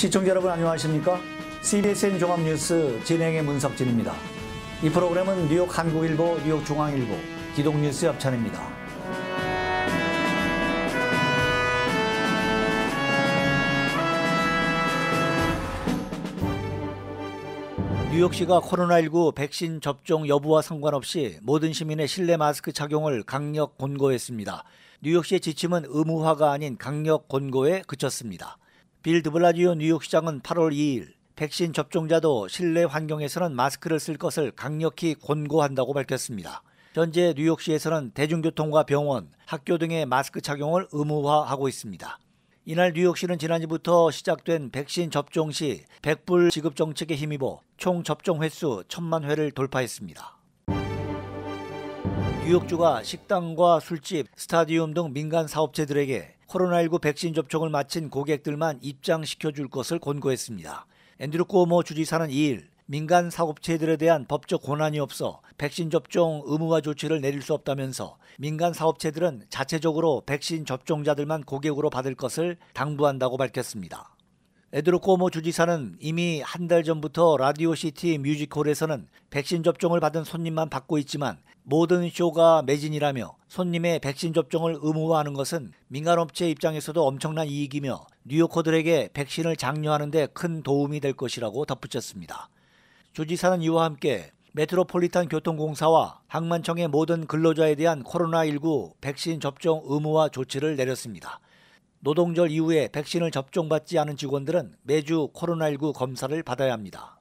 시청자 여러분 안녕하십니까? CBSN 종합뉴스 진행의 문석진입니다. 이 프로그램은 뉴욕 한국일보, 뉴욕 중앙일보, 기동뉴스 협찬입니다. 뉴욕시가 코로나19 백신 접종 여부와 상관없이 모든 시민의 실내 마스크 착용을 강력 권고했습니다. 뉴욕시의 지침은 의무화가 아닌 강력 권고에 그쳤습니다. 빌 드블라지오 뉴욕시장은 8월 2일 백신 접종자도 실내 환경에서는 마스크를 쓸 것을 강력히 권고한다고 밝혔습니다. 현재 뉴욕시에서는 대중교통과 병원, 학교 등의 마스크 착용을 의무화하고 있습니다. 이날 뉴욕시는 지난주부터 시작된 백신 접종 시 100불 지급 정책에 힘입어 총 접종 횟수 1000만 회를 돌파했습니다. 뉴욕주가 식당과 술집, 스타디움 등 민간 사업체들에게 코로나19 백신 접종을 마친 고객들만 입장시켜줄 것을 권고했습니다. 앤드류 쿠오모 주지사는 2일 민간 사업체들에 대한 법적 권한이 없어 백신 접종 의무화 조치를 내릴 수 없다면서 민간 사업체들은 자체적으로 백신 접종자들만 고객으로 받을 것을 당부한다고 밝혔습니다. 앤드류 쿠오모 주지사는 이미 한 달 전부터 라디오시티 뮤지컬에서는 백신 접종을 받은 손님만 받고 있지만 모든 쇼가 매진이라며 손님의 백신 접종을 의무화하는 것은 민간업체 입장에서도 엄청난 이익이며 뉴요커들에게 백신을 장려하는 데 큰 도움이 될 것이라고 덧붙였습니다. 주지사는 이와 함께 메트로폴리탄 교통공사와 항만청의 모든 근로자에 대한 코로나19 백신 접종 의무화 조치를 내렸습니다. 노동절 이후에 백신을 접종받지 않은 직원들은 매주 코로나19 검사를 받아야 합니다.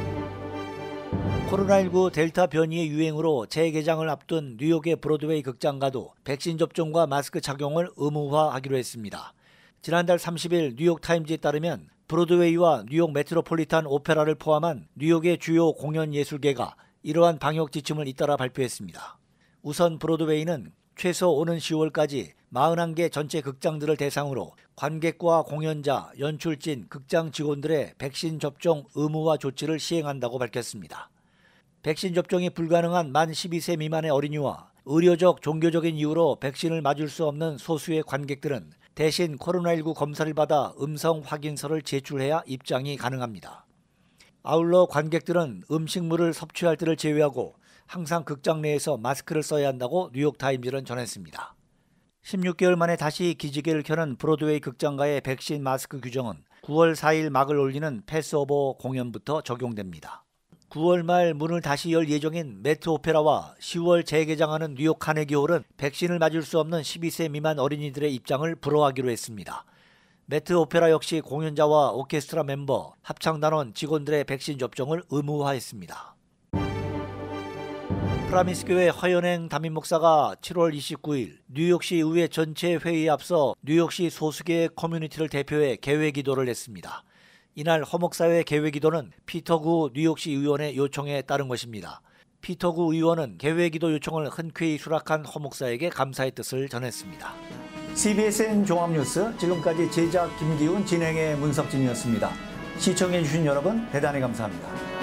코로나19 델타 변이의 유행으로 재개장을 앞둔 뉴욕의 브로드웨이 극장가도 백신 접종과 마스크 착용을 의무화하기로 했습니다. 지난달 30일 뉴욕타임즈에 따르면 브로드웨이와 뉴욕 메트로폴리탄 오페라를 포함한 뉴욕의 주요 공연 예술계가 이러한 방역 지침을 잇따라 발표했습니다. 우선 브로드웨이는 최소 오는 10월까지 41개 전체 극장들을 대상으로 관객과 공연자, 연출진, 극장 직원들의 백신 접종 의무화 조치를 시행한다고 밝혔습니다. 백신 접종이 불가능한 만 12세 미만의 어린이와 의료적, 종교적인 이유로 백신을 맞을 수 없는 소수의 관객들은 대신 코로나19 검사를 받아 음성 확인서를 제출해야 입장이 가능합니다. 아울러 관객들은 음식물을 섭취할 때를 제외하고 항상 극장 내에서 마스크를 써야 한다고 뉴욕타임즈는 전했습니다. 16개월 만에 다시 기지개를 켜는 브로드웨이 극장가의 백신 마스크 규정은 9월 4일 막을 올리는 패스오버 공연부터 적용됩니다. 9월 말 문을 다시 열 예정인 매트 오페라와 10월 재개장하는 뉴욕 카네기홀은 백신을 맞을 수 없는 12세 미만 어린이들의 입장을 불허하기로 했습니다. 매트 오페라 역시 공연자와 오케스트라 멤버, 합창단원, 직원들의 백신 접종을 의무화했습니다. 프라미스 교회 허연행 담임 목사가 7월 29일 뉴욕시 의회 전체 회의에 앞서 뉴욕시 소수계의 커뮤니티를 대표해 개회 기도를 했습니다. 이날 허목사회 개회 기도는 피터구 뉴욕시 의원의 요청에 따른 것입니다. 피터구 의원은 개회 기도 요청을 흔쾌히 수락한 허목사에게 감사의 뜻을 전했습니다. CBSN 종합뉴스 지금까지 제작 김기훈, 진행의 문석진이었습니다. 시청해주신 여러분 대단히 감사합니다.